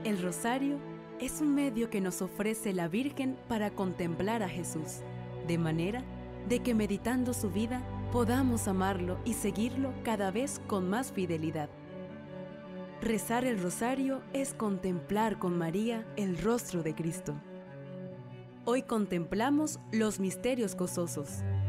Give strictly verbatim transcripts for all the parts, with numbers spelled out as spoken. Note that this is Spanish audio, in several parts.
El rosario es un medio que nos ofrece la Virgen para contemplar a Jesús, de manera de que meditando su vida podamos amarlo y seguirlo cada vez con más fidelidad. Rezar el rosario es contemplar con María el rostro de Cristo. Hoy contemplamos los misterios gozosos.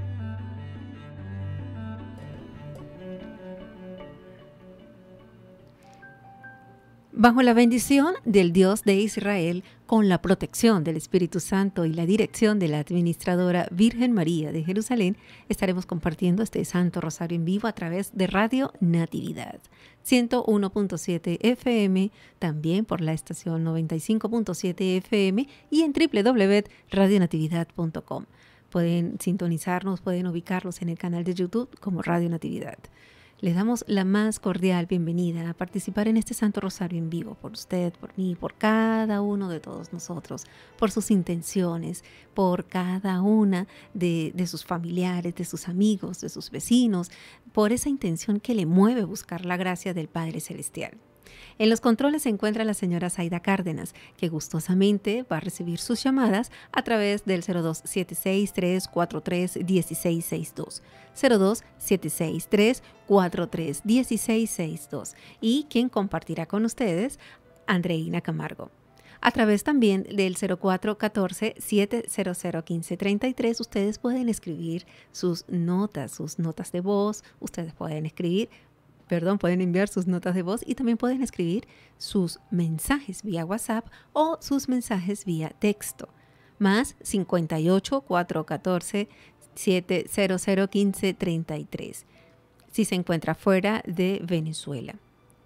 Bajo la bendición del Dios de Israel, con la protección del Espíritu Santo y la dirección de la administradora Virgen María de Jerusalén, estaremos compartiendo este Santo Rosario en vivo a través de Radio Natividad ciento uno punto siete F M, también por la estación noventa y cinco punto siete F M y en doble u doble u doble u punto radio natividad punto com. Pueden sintonizarnos, pueden ubicarlos en el canal de YouTube como Radio Natividad. Les damos la más cordial bienvenida a participar en este Santo Rosario en vivo por usted, por mí, por cada uno de todos nosotros, por sus intenciones, por cada una de, de sus familiares, de sus amigos, de sus vecinos, por esa intención que le mueve a buscar la gracia del Padre Celestial. En los controles se encuentra la señora Zaida Cárdenas, que gustosamente va a recibir sus llamadas a través del cero dos siete seis, tres cuatro tres, uno seis seis dos, cero dos siete seis, tres cuatro tres, uno seis seis dos, y quien compartirá con ustedes, Andreina Camargo. A través también del cero cuatro uno cuatro, siete cero cero, uno cinco tres tres, ustedes pueden escribir sus notas, sus notas de voz, ustedes pueden escribir Perdón, pueden enviar sus notas de voz y también pueden escribir sus mensajes vía WhatsApp o sus mensajes vía texto. Más cincuenta y ocho, cuatro uno cuatro, siete cero cero, uno cinco tres tres. Si se encuentra fuera de Venezuela.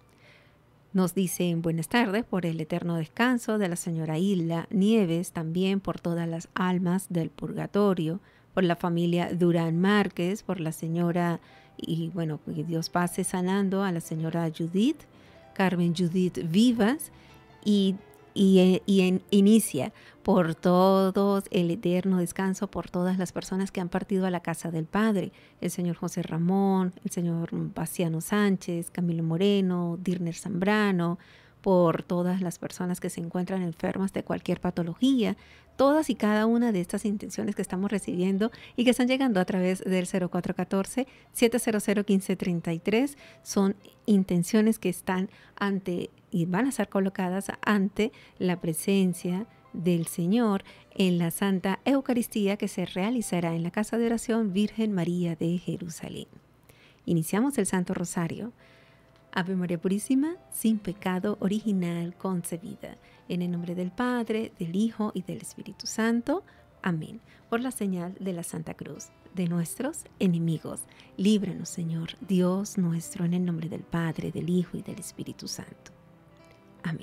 Nos dicen buenas tardes por el eterno descanso de la señora Hilda Nieves, también por todas las almas del purgatorio, por la familia Durán Márquez, por la señora... Y bueno, que Dios pase sanando a la señora Judith, Carmen Judith Vivas, y, y, y en, inicia por todos el eterno descanso, por todas las personas que han partido a la casa del Padre, el señor José Ramón, el señor Bastiano Sánchez, Camilo Moreno, Dirner Zambrano, por todas las personas que se encuentran enfermas de cualquier patología, todas y cada una de estas intenciones que estamos recibiendo y que están llegando a través del cero cuatro uno cuatro, siete cero cero, uno cinco tres tres son intenciones que están ante y van a ser colocadas ante la presencia del Señor en la Santa Eucaristía que se realizará en la Casa de Oración Virgen María de Jerusalén. Iniciamos el Santo Rosario. Ave María Purísima, sin pecado original concebida. En el nombre del Padre, del Hijo y del Espíritu Santo. Amén. Por la señal de la Santa Cruz de nuestros enemigos. Líbranos, Señor, Dios nuestro, en el nombre del Padre, del Hijo y del Espíritu Santo. Amén.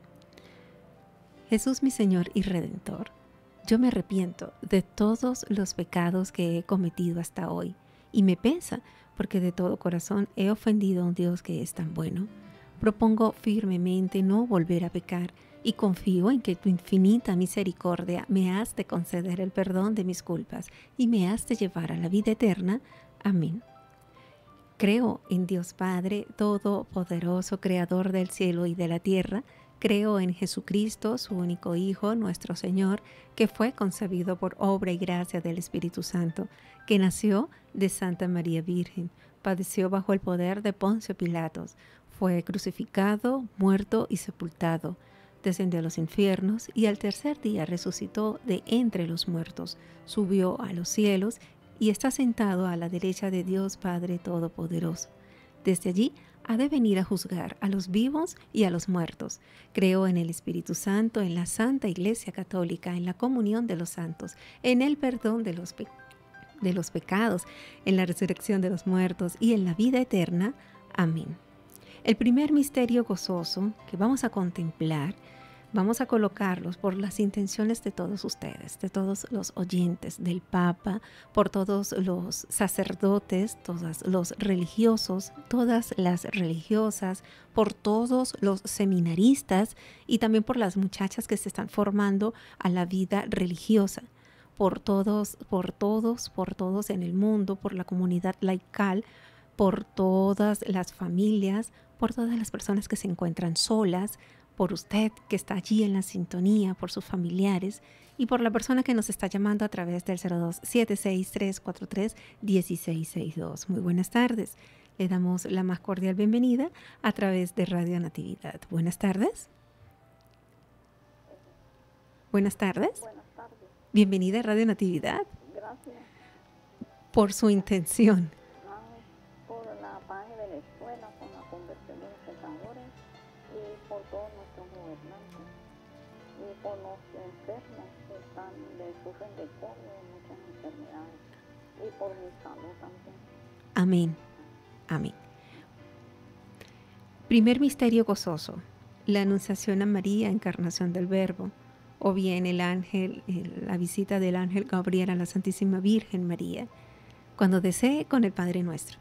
Jesús, mi Señor y Redentor, yo me arrepiento de todos los pecados que he cometido hasta hoy y me pesa porque de todo corazón he ofendido a un Dios que es tan bueno. Propongo firmemente no volver a pecar y confío en que tu infinita misericordia me has de conceder el perdón de mis culpas y me has de llevar a la vida eterna. Amén. Creo en Dios Padre Todopoderoso, Creador del cielo y de la tierra. Creo en Jesucristo, su único Hijo, nuestro Señor, que fue concebido por obra y gracia del Espíritu Santo, que nació de Santa María Virgen, padeció bajo el poder de Poncio Pilatos, fue crucificado, muerto y sepultado, descendió a los infiernos y al tercer día resucitó de entre los muertos, subió a los cielos y está sentado a la derecha de Dios Padre Todopoderoso. Desde allí ha de venir a juzgar a los vivos y a los muertos. Creo en el Espíritu Santo, en la Santa Iglesia Católica, en la comunión de los santos, en el perdón de los, pe- de los pecados, en la resurrección de los muertos y en la vida eterna. Amén. El primer misterio gozoso que vamos a contemplar, vamos a colocarlos por las intenciones de todos ustedes, de todos los oyentes, del Papa, por todos los sacerdotes, todos los religiosos, todas las religiosas, por todos los seminaristas y también por las muchachas que se están formando a la vida religiosa, por todos, por todos, por todos en el mundo, por la comunidad laical, por todas las familias, por todas las personas que se encuentran solas, por usted que está allí en la sintonía, por sus familiares y por la persona que nos está llamando a través del cero dos siete seis tres cuatro tres uno seis seis dos. Muy buenas tardes. Le damos la más cordial bienvenida a través de Radio Natividad. Buenas tardes. Buenas tardes. Buenas tardes. Bienvenida a Radio Natividad. Gracias. Por su intención. Ah, por la página de la escuela, con la conversión de los pecadores y por todos nuestros gobernantes y por los enfermos que están de, sufren de polio y muchas enfermedades y por mi salud también. Amén. Amén. Primer misterio gozoso, la anunciación a María, encarnación del Verbo, o bien el ángel, el, la visita del ángel Gabriel a la Santísima Virgen María, cuando desee con el Padre Nuestro.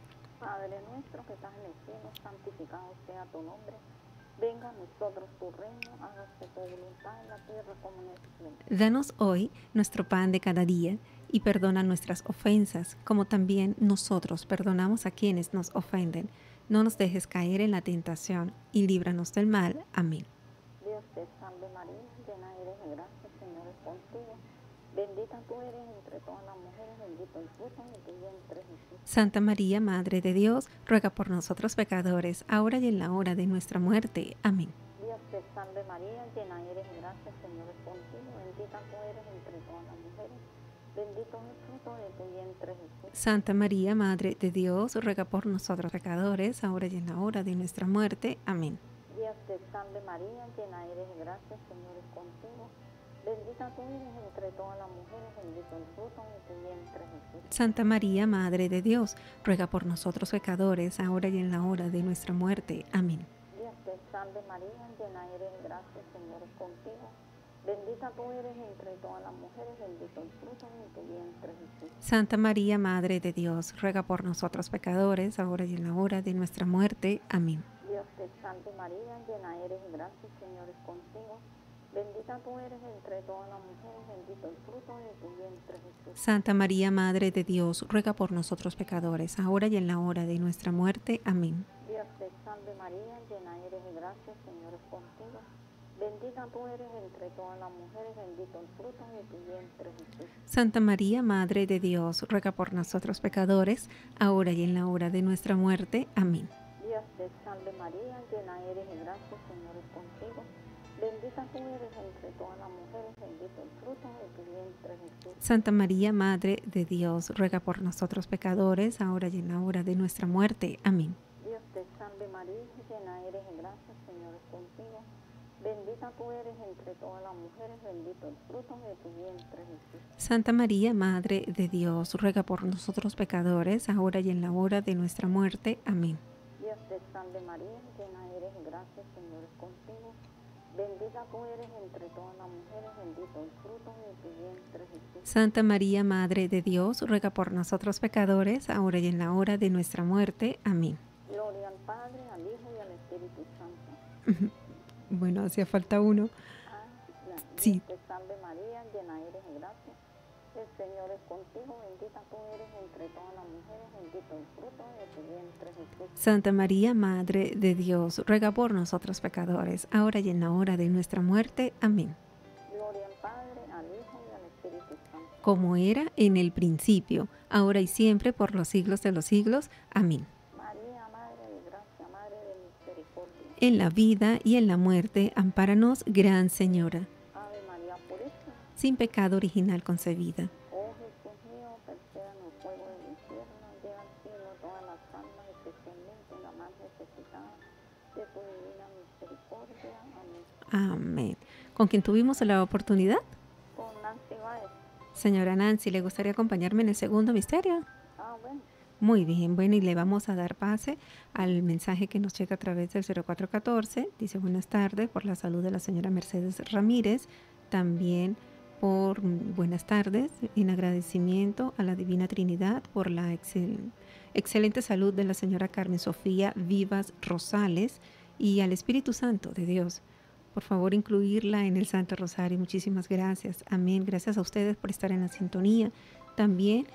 Padre nuestro que estás en el cielo, santificado sea tu nombre. Venga a nosotros tu reino, hágase tu voluntad en la tierra como en el cielo. Danos hoy nuestro pan de cada día y perdona nuestras ofensas, como también nosotros perdonamos a quienes nos ofenden. No nos dejes caer en la tentación y líbranos del mal. Amén. Dios te salve María, llena eres de gracia, el Señor es contigo. Bendita tú eres entre todas las mujeres, bendito el fruto de tu vientre Jesús. Santa María, Madre de Dios, ruega por nosotros pecadores, ahora y en la hora de nuestra muerte. Amén. Dios te salve María, llena eres de gracia, el Señor es contigo. Bendita tú eres entre todas las mujeres, bendito es el fruto de tu vientre Jesús. Santa María, Madre de Dios, ruega por nosotros pecadores, ahora y en la hora de nuestra muerte. Amén. Dios te salve María, llena eres de gracia, el Señor es contigo. Bendita tú eres entre todas las mujeres, bendito el fruto de tu vientre Jesús. Santa María, Madre de Dios, ruega por nosotros pecadores, ahora y en la hora de nuestra muerte. Amén. Dios te salve María, llena eres de gracia, el Señor es contigo. Bendita tú eres entre todas las mujeres, bendito el fruto de tu vientre Jesús. Santa María, Madre de Dios, ruega por nosotros pecadores, ahora y en la hora de nuestra muerte. Amén. Dios te salve María, llena eres de gracia, el Señor es contigo. Bendita tú eres entre todas las mujeres, bendito el fruto de tu vientre Jesús. Santa María, Madre de Dios, ruega por nosotros pecadores, ahora y en la hora de nuestra muerte. Amén. Dios te salve María, llena eres de gracia, el Señor es contigo. Bendita tú eres entre todas las mujeres, bendito el fruto de tu vientre Jesús. Santa María, Madre de Dios, ruega por nosotros pecadores, ahora y en la hora de nuestra muerte. Amén. Dios te salve María, llena eres de gracia, el Señor es contigo. Bendita tú eres entre todas las mujeres, bendito el fruto de tu vientre Jesús. Santa María, Madre de Dios, ruega por nosotros pecadores, ahora y en la hora de nuestra muerte. Amén. Dios te salve María, llena eres de gracia, el Señor es contigo. Bendita tú eres entre todas las mujeres, bendito el fruto de tu vientre Jesús. Santa María, Madre de Dios, ruega por nosotros pecadores, ahora y en la hora de nuestra muerte. Amén. Dios te salve María, llena eres de gracia, el Señor es contigo. Bendita tú eres entre todas las mujeres, bendito el fruto de tu vientre Jesús. Santa María, Madre de Dios, ruega por nosotros pecadores, ahora y en la hora de nuestra muerte. Amén. Gloria al Padre, al Hijo y al Espíritu Santo. Bueno, hacía falta uno. Ah, la, Sí. Dios te salve María, llena eres de gracia. El Señor es contigo, bendita tú eres entre todas las mujeres, bendito el fruto de tu vientre Jesús. Santa María, Madre de Dios, ruega por nosotros pecadores, ahora y en la hora de nuestra muerte. Amén. Gloria al Padre, al Hijo y al Espíritu Santo. Como era en el principio, ahora y siempre, por los siglos de los siglos. Amén. María, Madre de gracia, Madre de misericordia. En la vida y en la muerte, ampáranos, Gran Señora. Ave María Purísima. Sin pecado original concebida. Oh Jesús mío, persea en el fuego del infierno, lleva al cielo todas las almas, especialmente la más necesitada de tu divina misericordia. Amén. Amén. ¿Con quién tuvimos la oportunidad? Con Nancy Báez. Señora Nancy, ¿le gustaría acompañarme en el segundo misterio? Ah, bueno. Muy bien, bueno, y le vamos a dar pase al mensaje que nos llega a través del cero cuatro uno cuatro. Dice: buenas tardes, por la salud de la señora Mercedes Ramírez. También por buenas tardes, en agradecimiento a la Divina Trinidad por la excel, excelente salud de la señora Carmen Sofía Vivas Rosales y al Espíritu Santo de Dios. Por favor, incluirla en el Santo Rosario. Muchísimas gracias. Amén. Gracias a ustedes por estar en la sintonía. También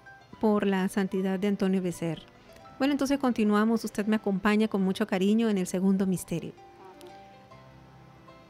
por la santidad de Antonio Becerra. Bueno, entonces continuamos. Usted me acompaña con mucho cariño en el segundo misterio.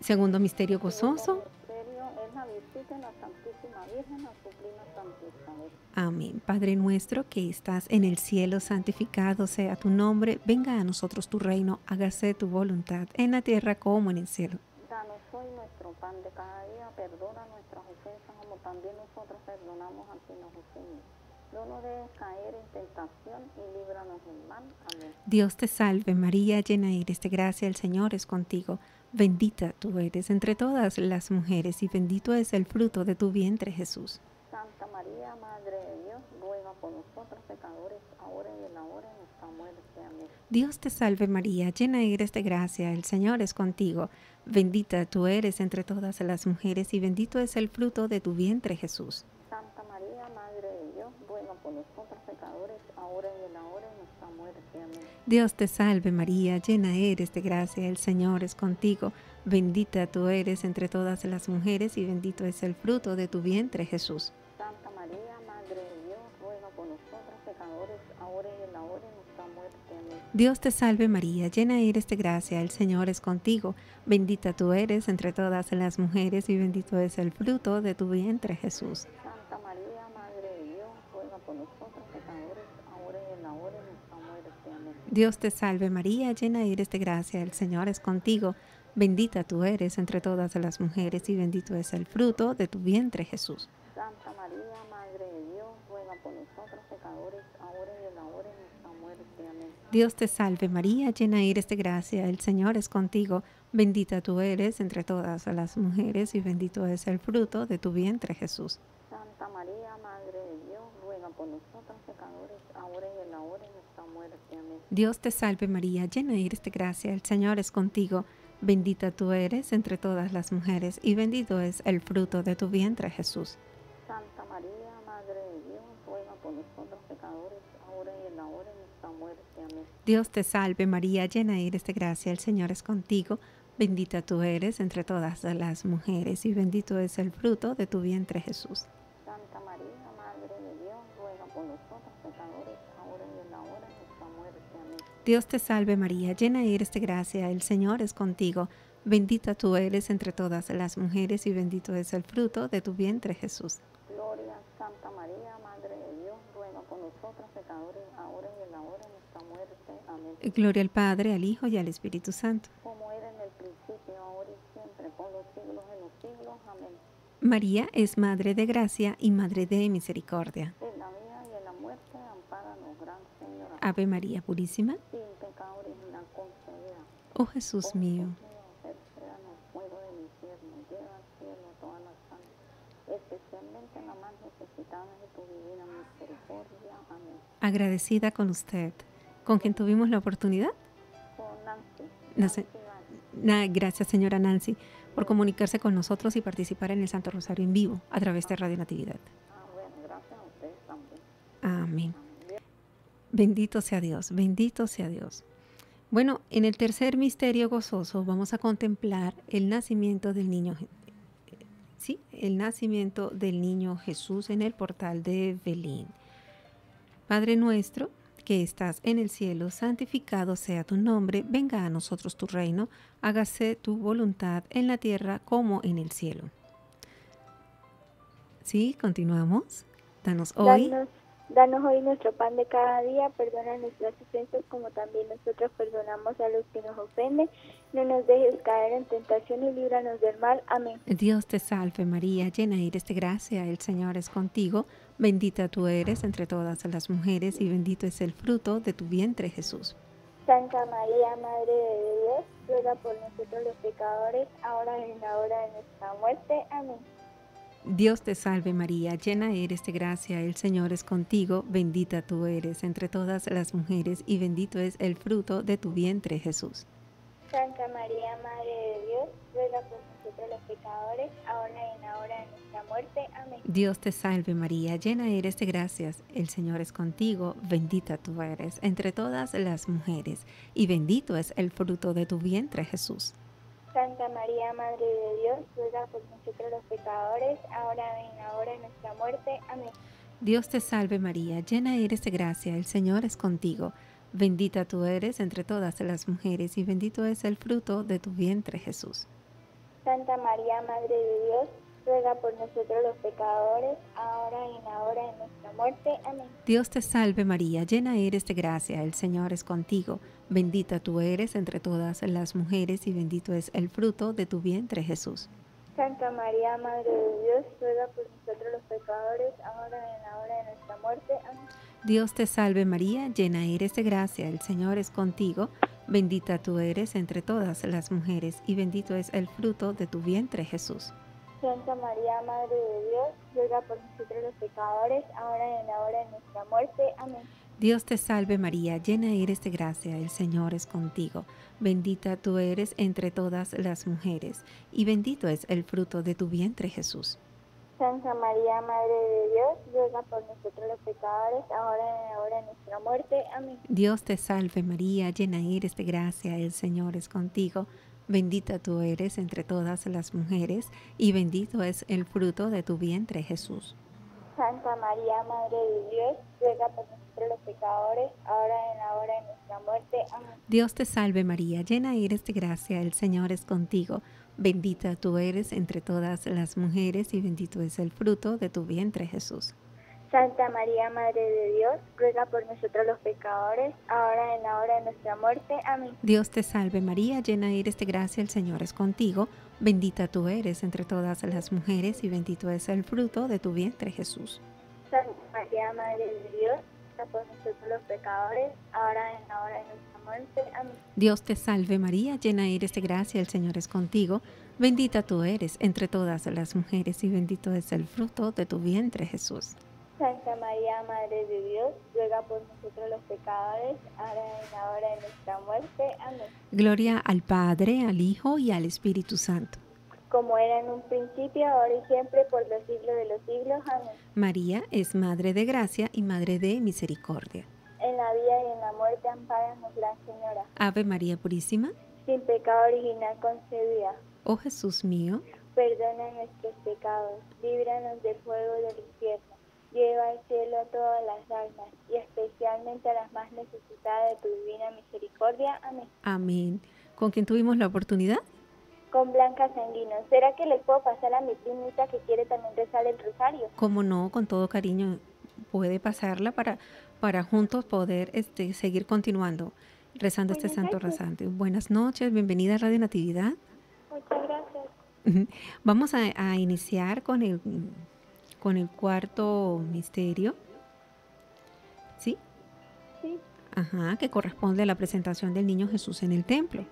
Segundo misterio El gozoso. segundo misterio es la visita de la Santísima Virgen a su prima Santa Isabel. Amén. Padre nuestro que estás en el cielo, santificado sea tu nombre. Venga a nosotros tu reino. Hágase tu voluntad en la tierra como en el cielo. Danos hoy nuestro pan de cada día, perdona nuestras ofensas como también nosotros perdonamos a quienes nos ofenden. No nos dejes caer en tentación y líbranos del mal. Amén. Dios te salve María, llena eres de gracia, el Señor es contigo. Bendita tú eres entre todas las mujeres y bendito es el fruto de tu vientre Jesús. Santa María, Madre de Dios, ruega por nosotros pecadores, ahora y en la hora de nuestra muerte. Amén. Dios te salve María, llena eres de gracia, el Señor es contigo. Bendita tú eres entre todas las mujeres y bendito es el fruto de tu vientre Jesús. Santa María, Madre de Dios, ruega por nosotros pecadores, ahora y en la hora de nuestra muerte. Amén. Dios te salve María, llena eres de gracia, el Señor es contigo. Bendita tú eres entre todas las mujeres y bendito es el fruto de tu vientre Jesús. Santa María, Madre de Dios, ruega por nosotros pecadores, ahora y en la hora de nuestra muerte. Amén. Dios te salve María, llena eres de gracia, el Señor es contigo. Bendita tú eres entre todas las mujeres y bendito es el fruto de tu vientre Jesús. Santa María, Madre de Dios, ruega por nosotros pecadores, ahora y en la hora de nuestra muerte. Amén. Dios te salve María, llena eres de gracia, el Señor es contigo. Bendita tú eres entre todas las mujeres y bendito es el fruto de tu vientre Jesús. Santa María, Madre de Dios, ruega por nosotros pecadores, ahora y en la hora de nuestra muerte. Amén. Dios te salve María, llena eres de gracia, el Señor es contigo. Bendita tú eres entre todas las mujeres y bendito es el fruto de tu vientre Jesús. Santa María, Madre de Dios, ruega por nosotros pecadores, ahora y en la hora de nuestra muerte. Amén. Dios te salve María, llena eres de gracia, el Señor es contigo. Bendita tú eres entre todas las mujeres y bendito es el fruto de tu vientre Jesús. Santa María, Madre de Dios, ruega por nosotros pecadores, ahora y en la hora de nuestra muerte. Amén. Dios te salve María, llena eres de gracia, el Señor es contigo. Bendita tú eres entre todas las mujeres y bendito es el fruto de tu vientre Jesús. Santa María, Madre de Dios, ruega por nosotros pecadores, ahora y en la hora de nuestra muerte. Amén. Dios te salve María, llena eres de gracia, el Señor es contigo. Bendita tú eres entre todas las mujeres y bendito es el fruto de tu vientre Jesús. Gloria, Santa María, Madre de Dios, ruega por nosotros pecadores, ahora y en la hora de nuestra muerte. Amén. Gloria al Padre, al Hijo y al Espíritu Santo. Como era en el principio, ahora y siempre, por los siglos de los siglos. Amén. María es Madre de gracia y Madre de misericordia. En la vida y en la muerte, ampáranos, Gran Señora. Ave María Purísima, Sin pecado original concebida. oh Jesús Oh mío, Espéranos, fuego del infierno, lleva al cielo a todas las almas, especialmente a las más necesitadas de tu divina misericordia. Amén. agradecida con usted, con quien tuvimos la oportunidad. Con Nancy. No sé. Nancy Valle. Na- Gracias, señora Nancy, por comunicarse con nosotros y participar en el Santo Rosario en vivo a través de Radio Natividad. Ah, bueno, gracias a ustedes también. Amén. Bien. Bendito sea Dios, bendito sea Dios. Bueno, en el tercer misterio gozoso vamos a contemplar el nacimiento del niño, Je- sí, el nacimiento del niño Jesús en el portal de Belén. Padre nuestro, que estás en el cielo, santificado sea tu nombre, venga a nosotros tu reino, hágase tu voluntad en la tierra como en el cielo. Sí, continuamos. Danos hoy. Danos, danos hoy nuestro pan de cada día, perdona nuestras ofensas como también nosotros perdonamos a los que nos ofenden. No nos dejes caer en tentación y líbranos del mal. Amén. Dios te salve María, llena eres de gracia, el Señor es contigo, bendita tú eres entre todas las mujeres y bendito es el fruto de tu vientre Jesús. Santa María, Madre de Dios, ruega por nosotros los pecadores, ahora y en la hora de nuestra muerte. Amén. Dios te salve María, llena eres de gracia, el Señor es contigo, bendita tú eres entre todas las mujeres y bendito es el fruto de tu vientre Jesús. Santa María, Madre de Dios, ruega por nosotros los pecadores, ahora y en la hora de nuestra muerte. Amén. Dios te salve María, llena eres de gracias, el Señor es contigo, bendita tú eres entre todas las mujeres y bendito es el fruto de tu vientre Jesús. Santa María, Madre de Dios, ruega por nosotros los pecadores, ahora y en la hora de nuestra muerte. Amén. Dios te salve María, llena eres de gracia, el Señor es contigo, bendita tú eres entre todas las mujeres y bendito es el fruto de tu vientre Jesús. Santa María, Madre de Dios, ruega por nosotros los pecadores, ahora y en la hora de nuestra muerte. Amén. Dios te salve María, llena eres de gracia, el Señor es contigo. Bendita tú eres entre todas las mujeres y bendito es el fruto de tu vientre, Jesús. Santa María, Madre de Dios, ruega por nosotros los pecadores, ahora y en la hora de nuestra muerte. Amén. Dios te salve María, llena eres de gracia, el Señor es contigo. Bendita tú eres entre todas las mujeres y bendito es el fruto de tu vientre, Jesús. Santa María, Madre de Dios, ruega por nosotros los pecadores, ahora y en la hora de nuestra muerte. Amén. Dios te salve María, llena eres de gracia, el Señor es contigo. Bendita tú eres entre todas las mujeres y bendito es el fruto de tu vientre, Jesús. Santa María, Madre de Dios, ruega por nosotros los pecadores, ahora y en la hora de nuestra muerte. Amén. Dios te salve María, llena eres de gracia, el Señor es contigo. Bendita tú eres entre todas las mujeres y bendito es el fruto de tu vientre, Jesús. Santa María, Madre de Dios, ruega por nosotros los pecadores, ahora y en la hora de nuestra muerte. Amén. Dios te salve María, llena eres de gracia, el Señor es contigo. Bendita tú eres entre todas las mujeres y bendito es el fruto de tu vientre, Jesús. Santa María, Madre de Dios, ruega por nosotros los pecadores, ahora y en la hora de nuestra muerte. Amén. Dios te salve María, llena eres de gracia, el Señor es contigo. Bendita tú eres entre todas las mujeres y bendito es el fruto de tu vientre, Jesús. Santa María, Madre de Dios, ruega por nosotros los pecadores, ahora y en la hora de nuestra muerte. Amén. Dios te salve María, llena eres de gracia, el Señor es contigo. Bendita tú eres entre todas las mujeres y bendito es el fruto de tu vientre, Jesús. Santa María, Madre de Dios, ruega por nosotros los pecadores, ahora y en la hora de nuestra muerte. Amén. Gloria al Padre, al Hijo y al Espíritu Santo. Como era en un principio, ahora y siempre, por los siglos de los siglos. Amén. María es Madre de gracia y Madre de misericordia. En la vida y en la muerte, ampáranos, Gran Señora. Ave María Purísima, Sin pecado original concebida, oh Jesús mío, perdona nuestros pecados, líbranos del fuego del infierno. Lleva al cielo a todas las almas y especialmente a las más necesitadas de tu divina misericordia. Amén. amén. ¿Con quién tuvimos la oportunidad? Con Blanca Sanguino. ¿Será que les puedo pasar a mi primita que quiere también rezar el rosario? Como no, con todo cariño, puede pasarla para, para juntos poder este, seguir continuando rezando este Buenas santo noches. rosario. Buenas noches, bienvenida a Radio Natividad. Muchas gracias. Vamos a, a iniciar con el, con el cuarto misterio, ¿sí? Sí. Ajá, que corresponde a la presentación del niño Jesús en el templo.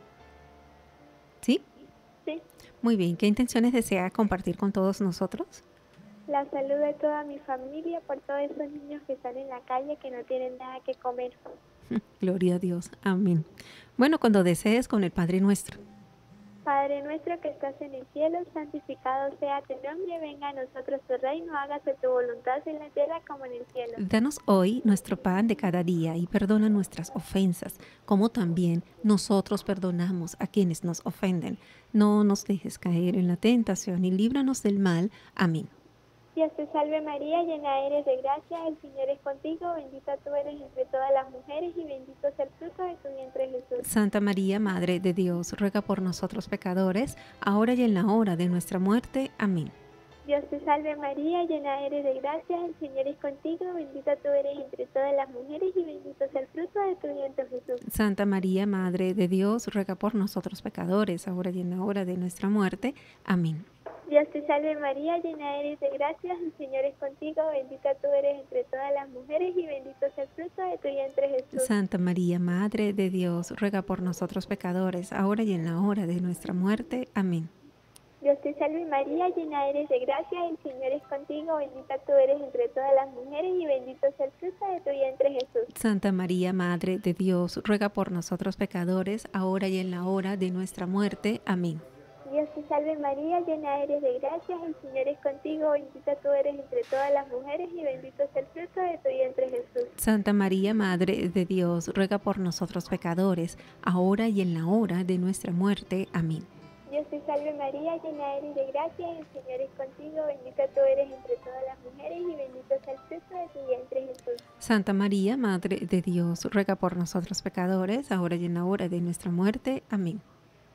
¿Sí? Sí. Muy bien, ¿qué intenciones desea compartir con todos nosotros? La salud de toda mi familia por todos esos niños que están en la calle que no tienen nada que comer. Gloria a Dios, amén. Bueno, cuando desees con el Padre Nuestro. Padre nuestro que estás en el cielo, santificado sea tu nombre, venga a nosotros tu reino, hágase tu voluntad en la tierra como en el cielo. Danos hoy nuestro pan de cada día y perdona nuestras ofensas, como también nosotros perdonamos a quienes nos ofenden. No nos dejes caer en la tentación y líbranos del mal. Amén. Dios te salve María, llena eres de gracia, el Señor es contigo, bendita tú eres entre todas las mujeres y bendito es el fruto de tu vientre Jesús. Santa María, Madre de Dios, ruega por nosotros pecadores, ahora y en la hora de nuestra muerte. Amén. Dios te salve María, llena eres de gracia, el Señor es contigo, bendita tú eres entre todas las mujeres y bendito es el fruto de tu vientre Jesús. Santa María, Madre de Dios, ruega por nosotros pecadores, ahora y en la hora de nuestra muerte. Amén. Dios te salve María, llena eres de gracia, el Señor es contigo, bendita tú eres entre todas las mujeres y bendito es el fruto de tu vientre Jesús. Santa María, Madre de Dios, ruega por nosotros pecadores, ahora y en la hora de nuestra muerte. Amén. Dios te salve María, llena eres de gracia, el Señor es contigo, bendita tú eres entre todas las mujeres y bendito es el fruto de tu vientre Jesús. Santa María, Madre de Dios, ruega por nosotros pecadores, ahora y en la hora de nuestra muerte. Amén. Dios te salve María, llena eres de gracia, el Señor es contigo, bendita tú eres entre todas las mujeres y bendito es el fruto de tu vientre Jesús. Santa María, Madre de Dios, ruega por nosotros pecadores, ahora y en la hora de nuestra muerte. Amén. Dios te salve María, llena eres de gracia, el Señor es contigo, bendita tú eres entre todas las mujeres y bendito es el fruto de tu vientre Jesús. Santa María, Madre de Dios, ruega por nosotros pecadores, ahora y en la hora de nuestra muerte. Amén.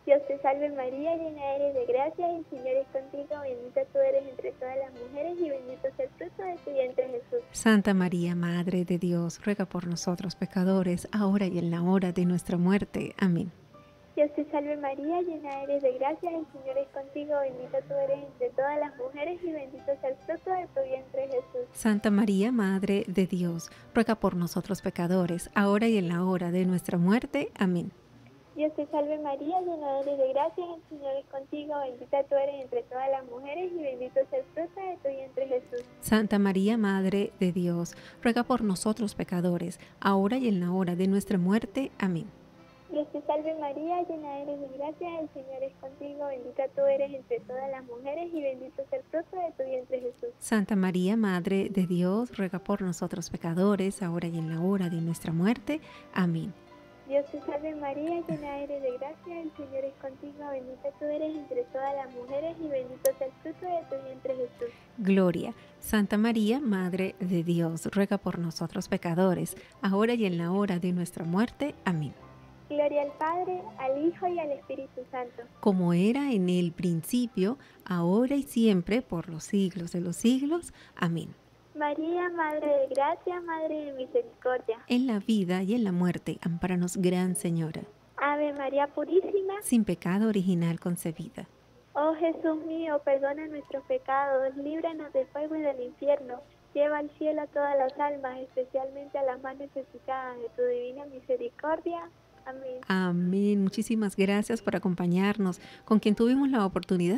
Dios te salve María, llena eres de gracia, el Señor es contigo, bendita tú eres entre todas las mujeres y bendito es el fruto de tu vientre Jesús. Santa María, Madre de Dios, ruega por nosotros pecadores, ahora y en la hora de nuestra muerte. Amén. Dios te salve María, llena eres de gracia, el Señor es contigo, bendita tú eres entre todas las mujeres y bendito es el fruto de tu vientre Jesús. Santa María, Madre de Dios, ruega por nosotros pecadores, ahora y en la hora de nuestra muerte. Amén. Dios te salve María, llena eres de gracia, el Señor es contigo, bendita tú eres entre todas las mujeres y bendito es el fruto de tu vientre Jesús. Santa María, Madre de Dios, ruega por nosotros pecadores, ahora y en la hora de nuestra muerte. Amén. Dios te salve María, llena eres de gracia, el Señor es contigo, bendita tú eres entre todas las mujeres y bendito es el fruto de tu vientre Jesús. Santa María, Madre de Dios, ruega por nosotros pecadores, ahora y en la hora de nuestra muerte. Amén. Dios te salve María, llena eres de gracia, el Señor es contigo, bendita tú eres entre todas las mujeres y bendito es el fruto de tu vientre Jesús. Gloria. Santa María, Madre de Dios, ruega por nosotros pecadores, ahora y en la hora de nuestra muerte. Amén. Gloria al Padre, al Hijo y al Espíritu Santo. Como era en el principio, ahora y siempre, por los siglos de los siglos. Amén. María, Madre de Gracia, Madre de Misericordia. En la vida y en la muerte, ampáranos, Gran Señora. Ave María Purísima. Sin pecado original concebida. Oh Jesús mío, perdona nuestros pecados, líbranos del fuego y del infierno. Lleva al cielo a todas las almas, especialmente a las más necesitadas de tu divina misericordia. Amén. Amén. Muchísimas gracias por acompañarnos. ¿Con quién tuvimos la oportunidad?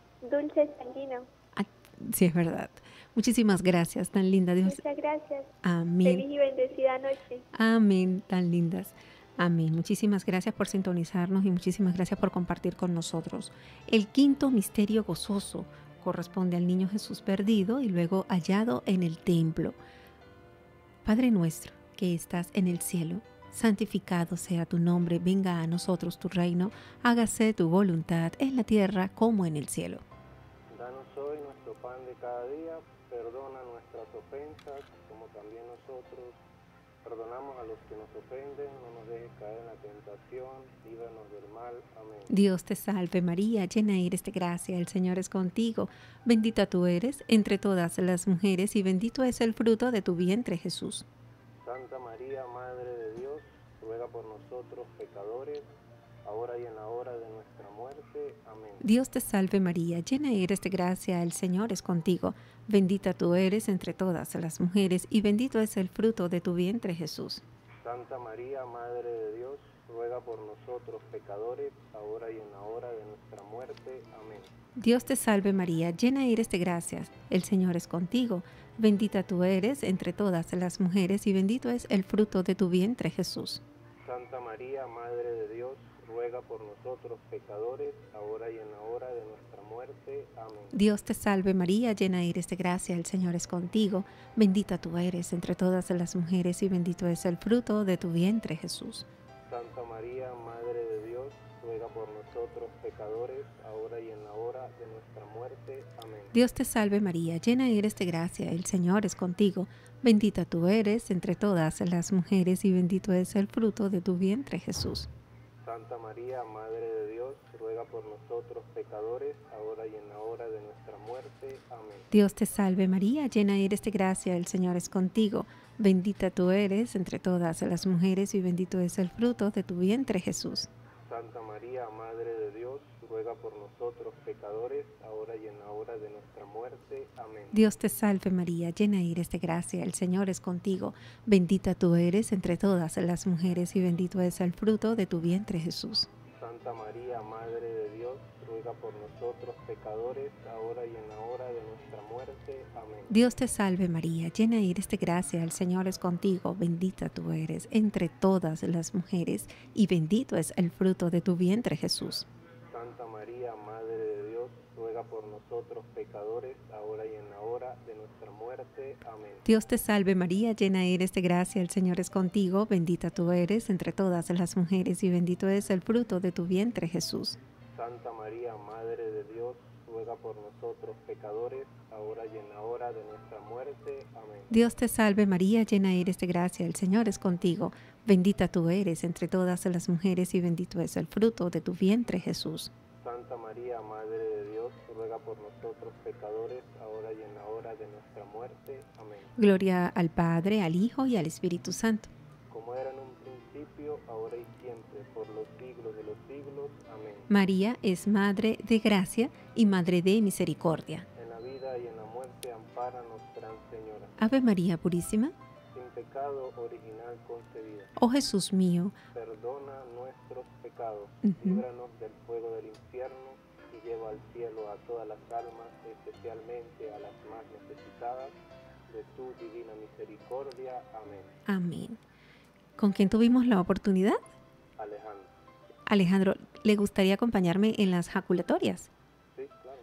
Dulce Sanguino. Ah, sí, es verdad. Muchísimas gracias, tan linda. Dios. Muchas gracias. Amén. Feliz y bendecida noche. Amén, tan lindas. Amén. Muchísimas gracias por sintonizarnos y muchísimas gracias por compartir con nosotros. El quinto misterio gozoso corresponde al niño Jesús perdido y luego hallado en el templo. Padre nuestro que estás en el cielo, santificado sea tu nombre, venga a nosotros tu reino, hágase tu voluntad en la tierra como en el cielo. Danos hoy nuestro pan de cada día, perdona nuestras ofensas, como también nosotros perdonamos a los que nos ofenden, no nos dejes caer en la tentación, líbranos del mal. Amén. Dios te salve María, llena eres de gracia, el Señor es contigo, bendita tú eres entre todas las mujeres y bendito es el fruto de tu vientre Jesús. Santa María, Madre de Dios, ruega por nosotros pecadores, ahora y en la hora de nuestra muerte. Amén. Dios te salve María, llena eres de gracia, el Señor es contigo, bendita tú eres entre todas las mujeres y bendito es el fruto de tu vientre Jesús. Santa María, Madre de Dios, ruega por nosotros pecadores, ahora y en la hora de nuestra muerte. Amén. Dios te salve María, llena eres de gracia, el Señor es contigo, bendita tú eres entre todas las mujeres y bendito es el fruto de tu vientre Jesús. Santa María, Madre de Dios, ruega por nosotros pecadores, ahora y en la hora de nuestra muerte. Amén. Dios te salve María, llena eres de gracia, el Señor es contigo, bendita tú eres entre todas las mujeres y bendito es el fruto de tu vientre Jesús. Santa María, Madre de Dios, ruega por nosotros pecadores, ahora y en la hora de nuestra muerte. Amén. Dios te salve María, llena eres de gracia, el Señor es contigo, bendita tú eres entre todas las mujeres y bendito es el fruto de tu vientre Jesús. Santa María, Madre de Dios, ruega por nosotros pecadores, ahora y en la hora de nuestra muerte. Amén. Dios te salve María, llena eres de gracia, el Señor es contigo, bendita tú eres entre todas las mujeres y bendito es el fruto de tu vientre Jesús. Santa María, Madre de Dios, ruega por nosotros pecadores, ahora y en la hora de nuestra muerte. Amén. Dios te salve María, llena eres de gracia, el Señor es contigo, bendita tú eres entre todas las mujeres y bendito es el fruto de tu vientre Jesús. Santa María, Madre de Dios, ruega por nosotros pecadores, ahora y en la hora de nuestra muerte. Amén. Dios te salve María, llena eres de gracia, el Señor es contigo, bendita tú eres entre todas las mujeres y bendito es el fruto de tu vientre Jesús. Santa María, Madre de Dios, ruega por nosotros pecadores, ahora y en la hora de nuestra muerte. Amén. Dios te salve María, llena eres de gracia, el Señor es contigo, bendita tú eres entre todas las mujeres y bendito es el fruto de tu vientre Jesús. Santa María, Madre Madre de Dios, ruega por nosotros pecadores, ahora y en la hora de nuestra muerte. Amén. Dios te salve María, llena eres de gracia, el Señor es contigo. Bendita tú eres entre todas las mujeres y bendito es el fruto de tu vientre, Jesús. Santa María, Madre de Dios, ruega por nosotros pecadores, ahora y en la hora de nuestra muerte. Amén. Gloria al Padre, al Hijo y al Espíritu Santo. Como era en un principio, ahora y siempre, por los siglos de los siglos. Amén. María es Madre de gracia y Madre de misericordia. En la vida y en la muerte, ampáranos, Gran Señora. Ave María Purísima, Sin pecado original concebida, oh Jesús mío, perdona nuestros pecados, Ujú. líbranos del fuego del infierno y lleva al cielo a todas las almas, especialmente a las más necesitadas de tu divina misericordia. Amén. amén. ¿Con quién tuvimos la oportunidad? Alejandro. Alejandro, ¿le gustaría acompañarme en las jaculatorias? Sí, claro.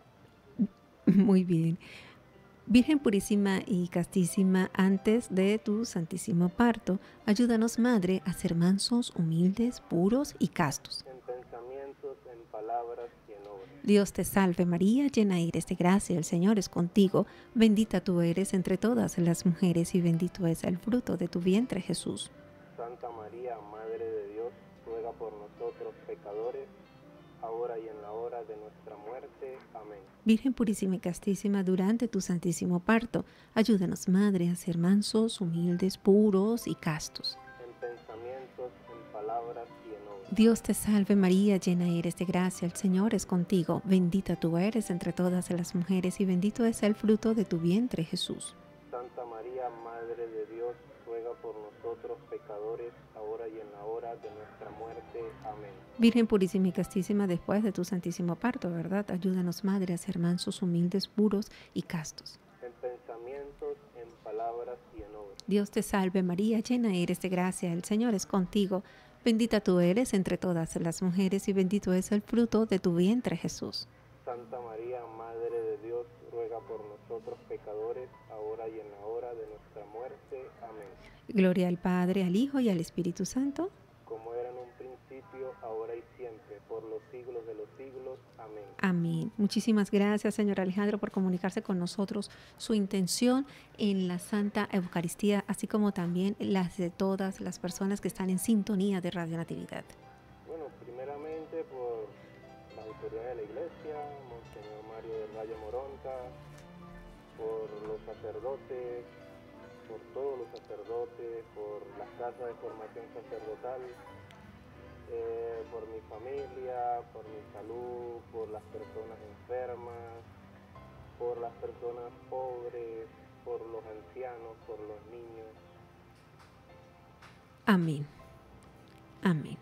Muy bien. Virgen purísima y castísima, antes de tu santísimo parto, ayúdanos, Madre, a ser mansos, humildes, puros y castos. En pensamientos, en palabras y en obras. Dios te salve María, llena eres de gracia, el Señor es contigo. Bendita tú eres entre todas las mujeres y bendito es el fruto de tu vientre, Jesús. Santa María, Madre de Dios, ruega por nosotros pecadores, ahora y en la hora de nuestra muerte. Amén. Virgen purísima y castísima, durante tu santísimo parto, ayúdanos, Madre, a ser mansos, humildes, puros y castos. En pensamientos, en palabras y en obras. Dios te salve María, llena eres de gracia, el Señor es contigo. Bendita tú eres entre todas las mujeres y bendito es el fruto de tu vientre, Jesús. Santa María, Madre de Dios, ruega por nosotros pecadores, ahora y en la hora de nuestra muerte. Amén. Virgen purísima y castísima, después de tu santísimo parto, ¿verdad? Ayúdanos, Madre, a ser mansos, humildes, puros y castos. En pensamientos, en palabras y en obras. Dios te salve María, llena eres de gracia, el Señor es contigo. Bendita tú eres entre todas las mujeres y bendito es el fruto de tu vientre, Jesús. Santa María, Madre de Dios, ruega por nosotros pecadores, ahora y en la hora de nuestra muerte. Amén. Gloria al Padre, al Hijo y al Espíritu Santo. Como era en un principio, ahora y siempre, por los siglos de los siglos. Amén. Amén. Muchísimas gracias, señor Alejandro, por comunicarse con nosotros su intención en la Santa Eucaristía, así como también las de todas las personas que están en sintonía de Radio Natividad. Bueno, primeramente por las autoridades de la Iglesia, Monseñor Mario del Valle Moronta, por los sacerdotes, por todos los sacerdotes, por las casas de formación sacerdotal, eh, por mi familia, por mi salud, por las personas enfermas, por las personas pobres, por los ancianos, por los niños. Amén. Amén.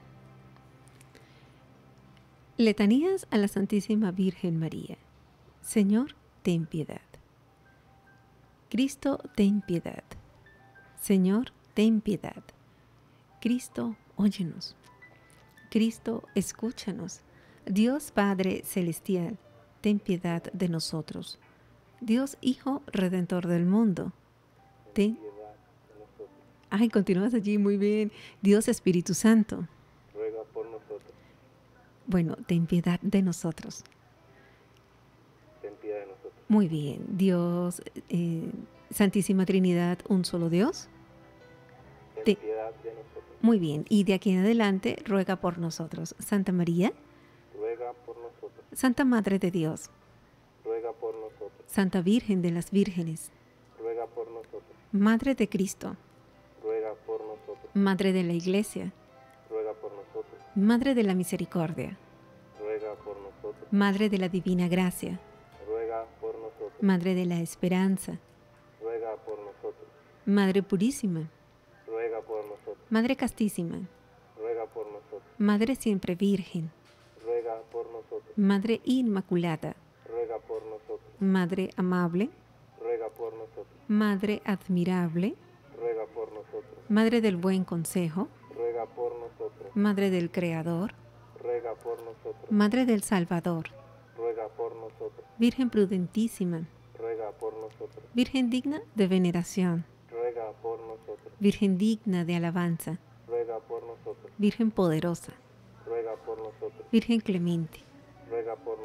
Letanías a la Santísima Virgen María. Señor, ten piedad. Cristo, ten piedad. Señor, ten piedad. Cristo, óyenos. Cristo, escúchanos. Dios Padre Celestial, ten piedad de nosotros. Dios Hijo Redentor del mundo, ten... Piedad de nosotros. Ay, continúas allí, muy bien. Dios Espíritu Santo, Ruega por nosotros. bueno, ten piedad de nosotros. Ten piedad de nosotros. Muy bien. Dios, eh, Santísima Trinidad, un solo Dios. Ten Te- piedad de nosotros. Muy bien. Y de aquí en adelante, ruega por nosotros. Santa María, Ruega por nosotros. Santa Madre de Dios, Ruega por nosotros. Santa Virgen de las Vírgenes, Ruega por nosotros. Madre de Cristo, Ruega por nosotros. Madre de la Iglesia, Ruega por nosotros. Madre de la Misericordia, Ruega por nosotros. Madre de la Divina Gracia, Ruega por nosotros. Madre de la Esperanza, Ruega por nosotros. Madre Purísima, Ruega por nosotros. Madre Castísima, Ruega por nosotros. Madre Siempre Virgen, Ruega por nosotros. Madre Inmaculada, Ruega por nosotros. Madre Amable, Ruega por nosotros. Madre Admirable, Ruega por nosotros. Madre del Buen Consejo, Ruega por nosotros. Madre del Creador, Ruega por nosotros. Madre del Salvador, Ruega por nosotros. Virgen Prudentísima, Ruega por nosotros. Virgen digna de veneración, Ruega por nosotros. Virgen digna de alabanza, Ruega por nosotros. Virgen poderosa, Ruega por nosotros. Virgen clemente, Ruega por nosotros.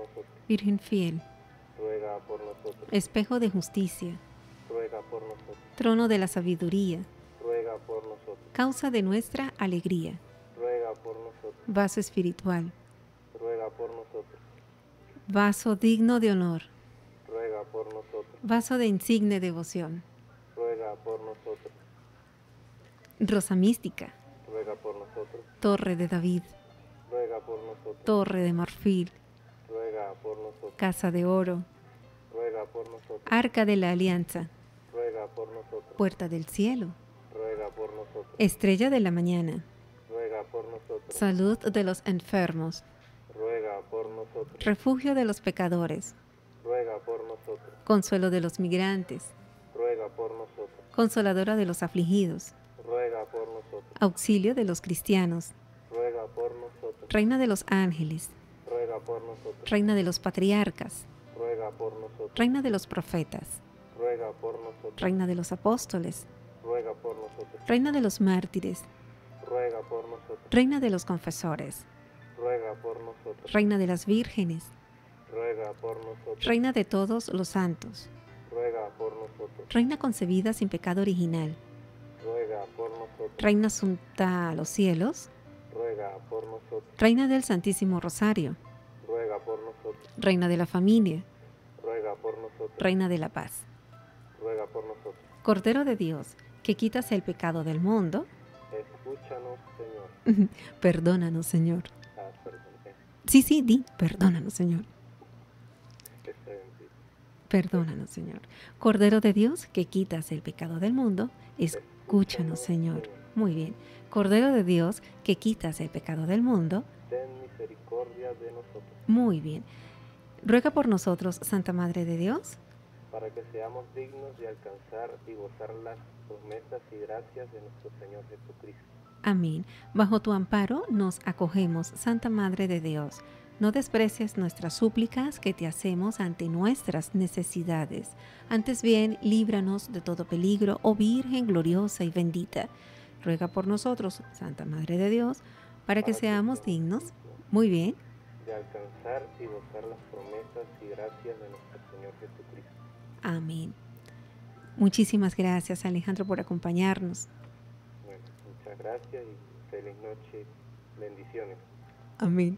Virgen fiel, ruega por nosotros. espejo de justicia, Ruega por nosotros. trono de la sabiduría, Ruega por nosotros. causa de nuestra alegría, Ruega por nosotros. vaso espiritual, Ruega por nosotros. vaso digno de honor, Ruega por nosotros. vaso de insigne devoción, Ruega por nosotros. rosa mística, Ruega por nosotros. torre de David, Ruega por nosotros. torre de marfil, Ruega por nosotros. casa de oro, Ruega por nosotros. arca de la alianza, Ruega por nosotros. puerta del cielo, Ruega por nosotros. estrella de la mañana, Ruega por nosotros. salud de los enfermos, Ruega por nosotros. refugio de los pecadores, Ruega por nosotros. consuelo de los migrantes, Ruega por nosotros. consoladora de los afligidos, Ruega por nosotros. auxilio de los cristianos, Ruega por nosotros. reina de los ángeles, Ruega por nosotros. reina de los patriarcas, Ruega por nosotros. reina de los profetas, Ruega por nosotros. reina de los apóstoles, Ruega por nosotros. reina de los mártires, Ruega por nosotros. reina de los confesores, Ruega por nosotros. reina de las vírgenes, Ruega por nosotros. reina de todos los santos, Ruega por nosotros. reina concebida sin pecado original, Ruega por nosotros. reina asunta a los cielos, Ruega por nosotros. reina del Santísimo Rosario, Ruega por nosotros. reina de la familia, Ruega por nosotros. reina de la paz, Ruega por nosotros. Cordero de Dios, que quitas el pecado del mundo, Escúchanos, Señor. perdónanos, Señor. Ah, perdón. eh, Sí, sí, di, perdónanos, Señor. que esté bendito. Perdónanos, Señor. Cordero de Dios, que quitas el pecado del mundo, escúchanos, Señor. Muy bien. Cordero de Dios, que quitas el pecado del mundo, Ten misericordia de nosotros, muy bien. Ruega por nosotros, Santa Madre de Dios. para que seamos dignos de alcanzar y gozar las promesas y gracias de nuestro Señor Jesucristo. Amén. Bajo tu amparo nos acogemos, Santa Madre de Dios. No desprecies nuestras súplicas que te hacemos ante nuestras necesidades. Antes bien, líbranos de todo peligro, oh Virgen gloriosa y bendita. Ruega por nosotros, Santa Madre de Dios, para que seamos dignos. Muy bien. De alcanzar y gozar las promesas y gracias de nuestro Señor Jesucristo. Amén. Muchísimas gracias, Alejandro, por acompañarnos. Bueno, muchas gracias y feliz noche. Bendiciones. Amén.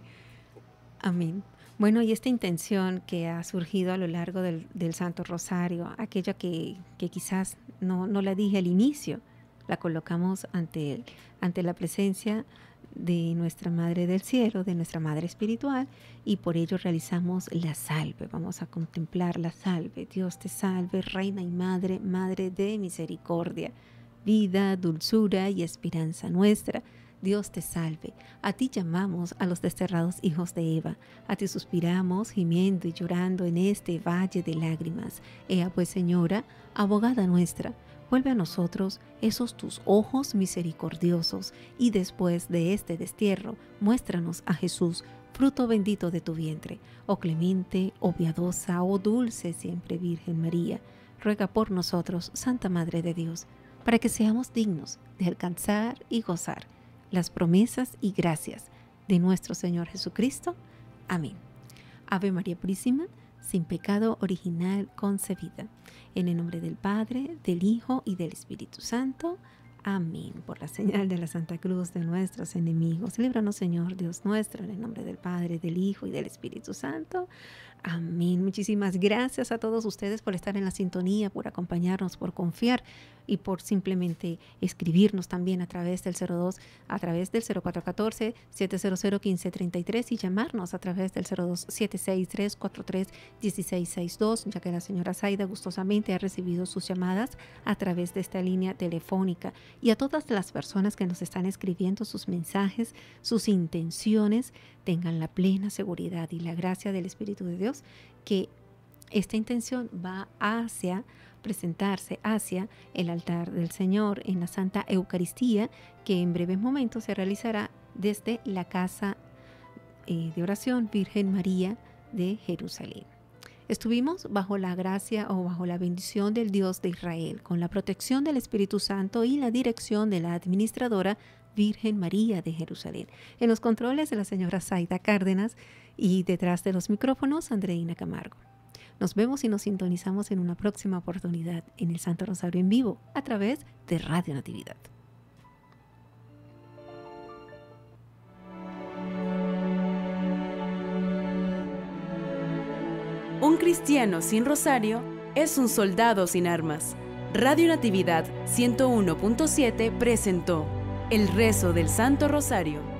Amén. Bueno, y esta intención que ha surgido a lo largo del, del Santo Rosario, aquella que, que quizás no, no la dije al inicio, la colocamos ante, ante la presencia de nuestra Madre del Cielo, de nuestra Madre Espiritual, y por ello realizamos la salve. Vamos a contemplar la salve. Dios te salve, Reina y Madre, Madre de misericordia, vida, dulzura y esperanza nuestra. Dios te salve. A ti llamamos a los desterrados hijos de Eva. A ti suspiramos, gimiendo y llorando en este valle de lágrimas. Ea pues, Señora, abogada nuestra, vuelve a nosotros esos tus ojos misericordiosos, y después de este destierro, muéstranos a Jesús, fruto bendito de tu vientre. Oh clemente, oh piadosa, oh dulce siempre Virgen María, ruega por nosotros, Santa Madre de Dios, para que seamos dignos de alcanzar y gozar las promesas y gracias de nuestro Señor Jesucristo. Amén. Ave María Purísima, sin pecado original concebida. En el nombre del Padre, del Hijo y del Espíritu Santo. Amén. Por la señal de la Santa Cruz de nuestros enemigos, líbranos, Señor Dios nuestro, en el nombre del Padre, del Hijo y del Espíritu Santo. Amén. Muchísimas gracias a todos ustedes por estar en la sintonía, por acompañarnos, por confiar y por simplemente escribirnos también a través del cero dos, a través del cero cuatro uno cuatro, siete cero cero, uno cinco tres tres y llamarnos a través del cero dos, siete seis tres, cuatro tres, uno seis seis dos, ya que la señora Zaida gustosamente ha recibido sus llamadas a través de esta línea telefónica. Y a todas las personas que nos están escribiendo sus mensajes, sus intenciones, tengan la plena seguridad y la gracia del Espíritu de Dios que esta intención va hacia presentarse hacia el altar del Señor en la Santa Eucaristía, que en breves momentos se realizará desde la Casa eh, de Oración Virgen María de Jerusalén. Estuvimos bajo la gracia o bajo la bendición del Dios de Israel, con la protección del Espíritu Santo y la dirección de la administradora Virgen María de Jerusalén. En los controles de la señora Zaida Cárdenas y detrás de los micrófonos, Andreina Camargo. Nos vemos y nos sintonizamos en una próxima oportunidad en el Santo Rosario en vivo a través de Radio Natividad. Un cristiano sin rosario es un soldado sin armas. Radio Natividad ciento uno punto siete presentó El Rezo del Santo Rosario.